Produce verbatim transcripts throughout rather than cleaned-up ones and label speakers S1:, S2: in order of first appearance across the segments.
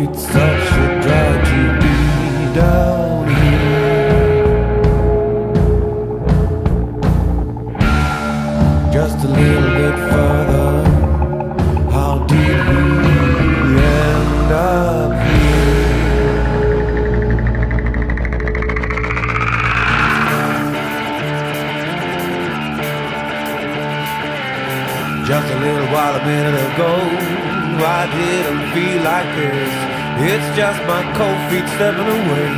S1: It's such a drag to be down here. Just a little bit further. How did we end up here? Just a little while a minute ago, I didn't feel like this. It's just my cold feet stepping away.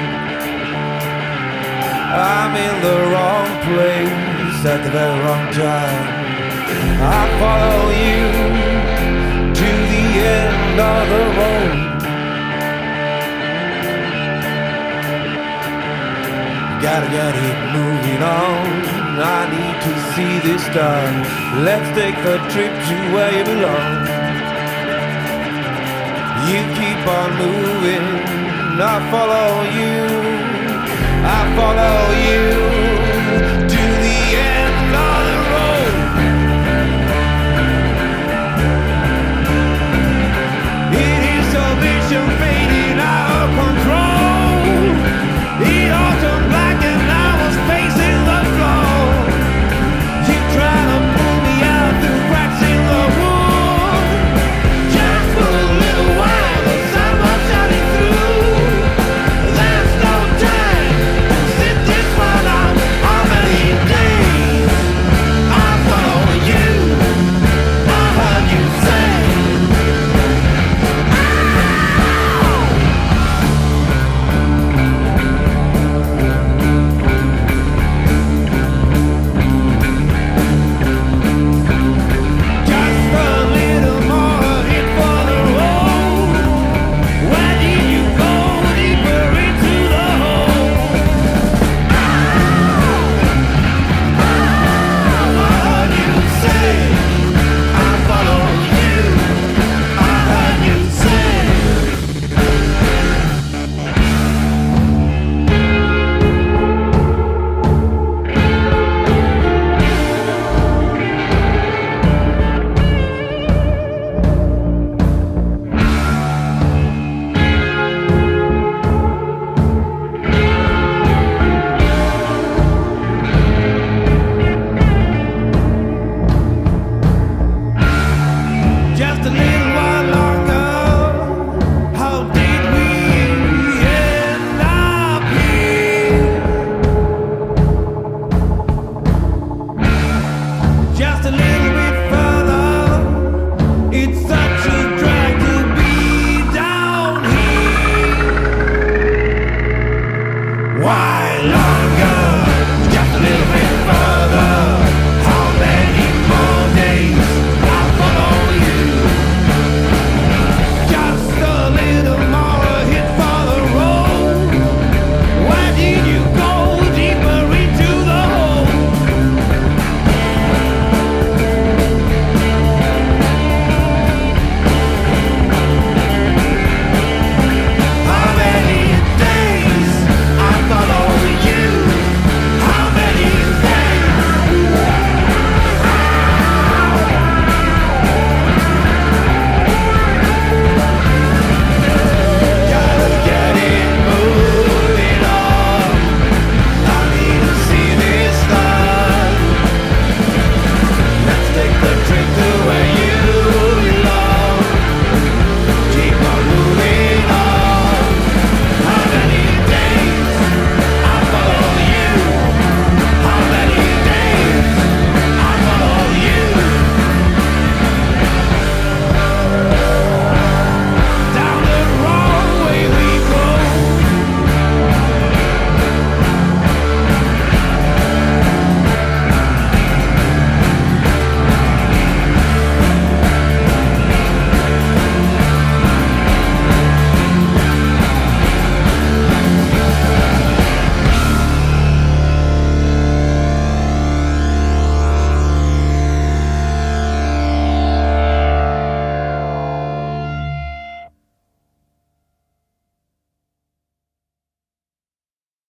S1: I'm in the wrong place at the very wrong time. I follow you to the end of the road. Gotta get it moving on. I need to see this done. Let's take the trip to where you belong. You keep on moving, I follow you, I follow you.